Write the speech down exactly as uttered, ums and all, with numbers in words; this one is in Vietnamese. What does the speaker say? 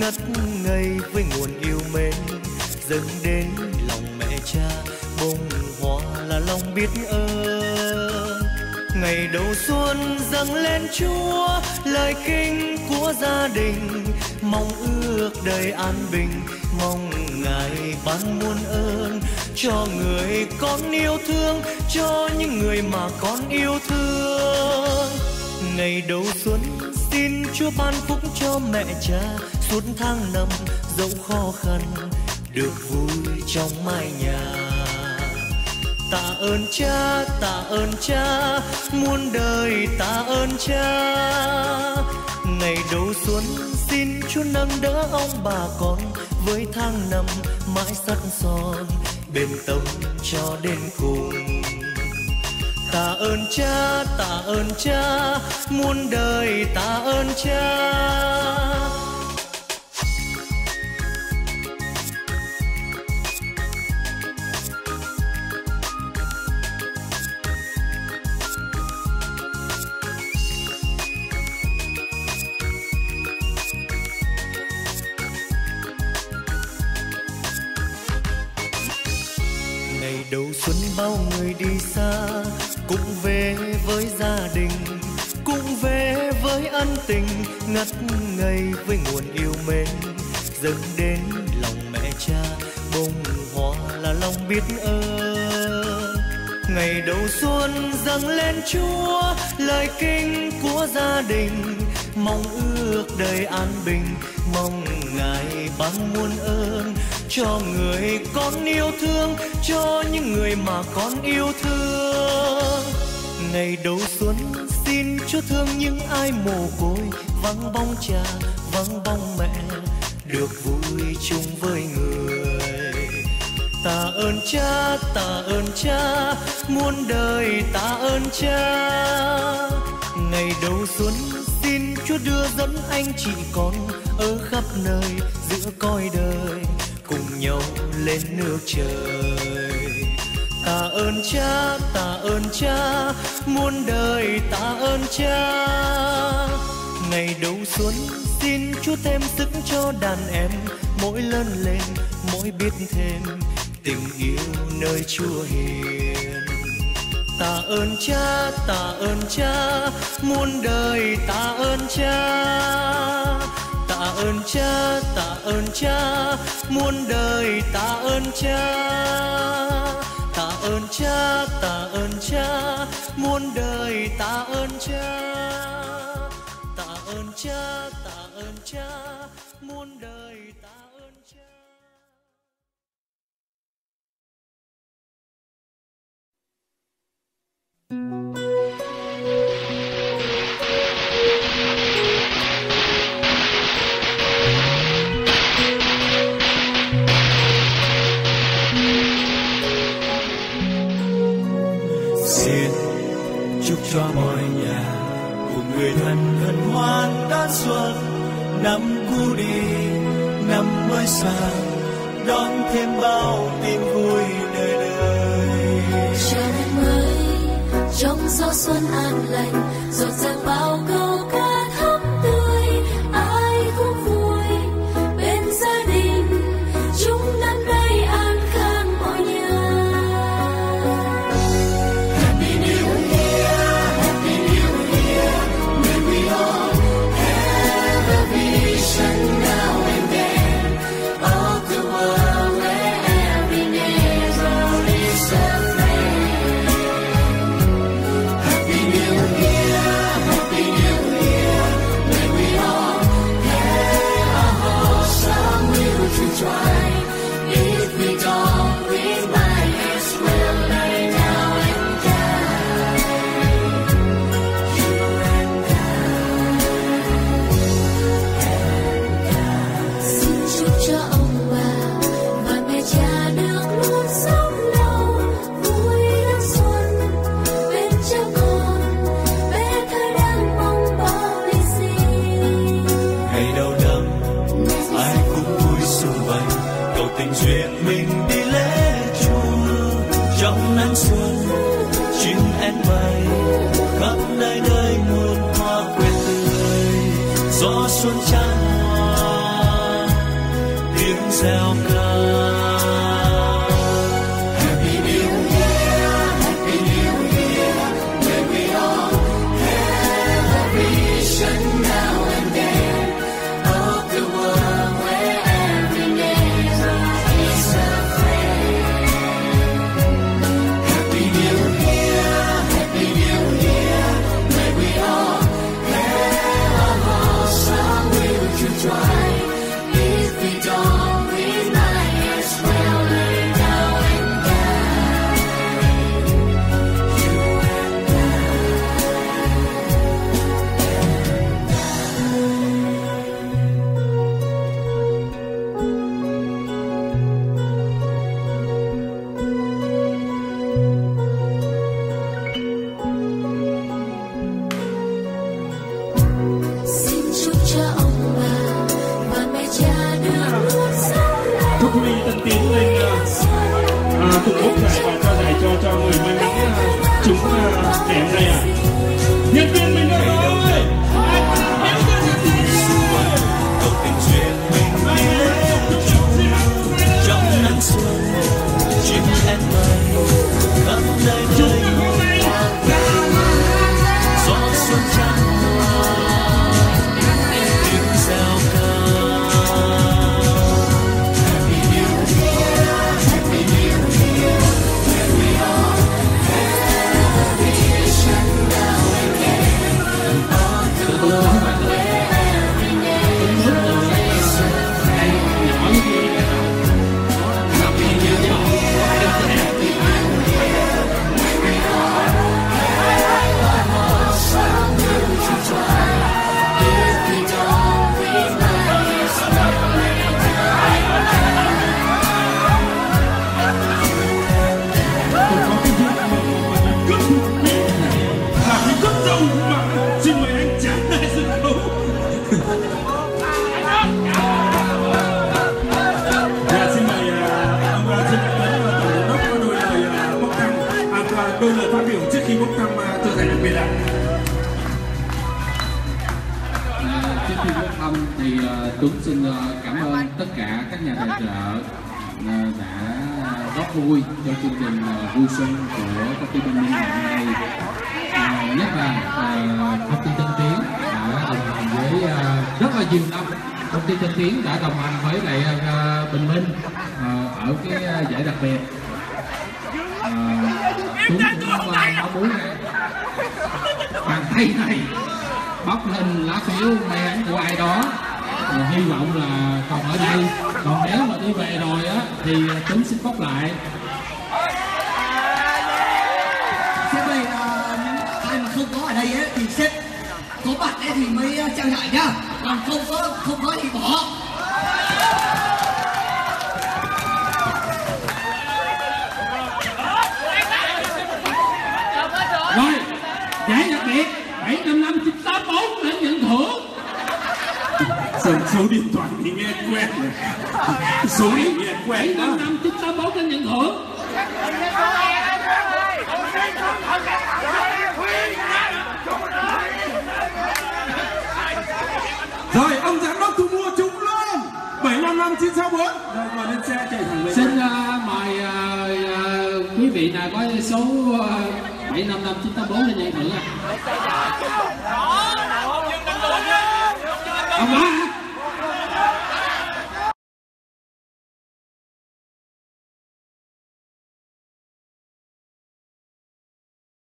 ngất ngây với nguồn yêu mến dâng đến lòng mẹ cha. Bông hoa là lòng biết ơn, ngày đầu xuân dâng lên Chúa, lời kinh của gia đình mong ước đời an bình, mong Ngài ban muôn ơn cho người con yêu thương, cho những người mà con yêu thương. Ngày đầu xuân xin Chúa ban phúc cho mẹ cha, suốt tháng năm dẫu khó khăn được vui trong mái nhà. Tạ ơn cha, tạ ơn cha, muôn đời tạ ơn cha. Ngày đầu xuân xin Chúa nâng đỡ ông bà con, với tháng năm mãi sắt son bền tâm cho đến cùng. Tạ ơn cha, tạ ơn cha, muôn đời tạ ơn cha. Ngày đầu xuân bao người đi xa, cũng về với gia đình, cũng về với ân tình ngất ngây với nguồn yêu mến dâng đến lòng mẹ cha. Bông hoa là lòng biết ơn, ngày đầu xuân dâng lên Chúa, lời kinh của gia đình mong ước đời an bình, mong Ngài ban muôn ơn cho người con yêu thương, cho những người mà con yêu thương. Ngày đầu xuân xin Chúa thương những ai mồ côi, vắng bóng cha, vắng bóng mẹ, được vui chung với người. Tạ ơn cha, tạ ơn cha, muôn đời tạ ơn cha. Ngày đầu xuân xin Chúa đưa dẫn anh chị con ở khắp nơi giữa cõi đời, cùng nhau lên nước trời. Tạ ơn cha, tạ ơn cha, muôn đời tạ ơn cha. Ngày đầu xuân xin Chúa thêm sức cho đàn em, mỗi lớn lên mỗi biết thêm tình yêu nơi Chúa hiền. Tạ ơn cha, tạ ơn cha, muôn đời tạ ơn cha. Tạ ơn cha, tạ ơn cha, muôn đời tạ ơn cha. Tạ ơn cha, tạ ơn cha, muôn đời tạ ơn cha. Tạ ơn cha, tạ ơn cha, muôn đời tạ ơn cha. Xin chúc cho mọi nhà cùng người thân hân hoan đón xuân, năm cũ đi năm mới sang, đón thêm bao tin vui đời đời. Chào năm mới trong gió xuân an lành, rộn ràng bao câu ca thắm tươi, ai cũng vui bên gia đình, chúc năm nay an khang mọi nhà. Happy New Year, Happy New Year, may we all have a vision now and then of the world where every neighbor is a friend. Happy New Year, Happy New Year, may we all have a wholesome will to try. If we don't, we might as well lay down and die. You and I. Xin chúc cho ông bà và mẹ cha được luôn sống lâu, vui đón xuân bên cha con, bé thơ đang mong bao lì xì. Ngày đầu năm ai cũng vui sum vầy, cầu tình duyên mình đi lễ chùa. Trong nắng xuân chim én bay, khắp nơi nơi muôn hoa quê tươi, gió xuân chan hòa. reo ca. Happy New Year, Happy New Year, may we all have a vision now and then of the world where every neighbor is a friend. Happy New Year, Happy New Year, may we all have a wholesome will to try. If we don't, we might as well learn now and die. You and Xin chúc cho ông bà và mẹ cha được luôn sống lại. Chúc quý vị tân tiến lên à, cùng úp giải và trao giải cho cho người may mắn à, chúng à, ngày hôm nay ạ. Nhân viên mình đâu rồi? cầu tình duyên mình trong nắng xuân chim én mây khắp nơi nơi gió xuân tràn tiếng reo ca. Happy New Year, Happy New Year, may we all have a vision now and then of the world where every neighbor is a friend. Happy New Year, Happy New Year, may we all have a wholesome will to try. If we don't, we might as well learn now and Tôi có cái việc mà cấp thủ quý này là cái cấp đầu mà xin mời anh trả lại sân khấu. Dạ, xin mời à, ông à, xin mời tổng giám đốc có đôi lời à, bốc thăm, à, và đôi lời phát biểu trước khi bốc thăm à, trao giải đặc biệt ạ. À, trước khi bốc thăm thì uh, Tuấn xin uh, cảm ơn tất cả các nhà tài trợ uh, đã góp vui cho chương trình uh, vui xuân của công ty Bình Minh ngày hôm nay. Uh, nhất là uh, công ty Tân Tiến đã đồng hành với uh, rất là nhiều năm. Công ty Tân Tiến đã đồng hành với lại uh, Bình Minh uh, ở cái uh, giải đặc biệt. Uh, Tuấn cũng uh, mong muốn bàn tay này bóc hình lá phiếu may mắn của ai đó. Và hy vọng là còn ở đây, còn nếu mà đi về rồi á thì Tuấn xin bóc lại. Sếp ơi, ờ, ai mà không có ở đây ấy, thì sếp có mặt ấy thì mới ờ, trao giải nhá, còn không có không có thì bỏ. Rồi, giải đặc biệt bảy năm năm chín tám bốn đến nhận thưởng. Số, số điện thoại thì nghe quen rồi. Số thì nghe quen bảy đó. năm năm chín tám bốn đến nhận thưởng. Rồi, ông giám đốc thu mua chúng luôn. bảy năm năm chín sáu bốn. Rồi, vào lên xe chạy thẳng lên. Xin uh, mời uh, uh, quý vị nào có số uh, bảy năm năm chín tám bốn lên nhận thưởng ạ. Ông Bá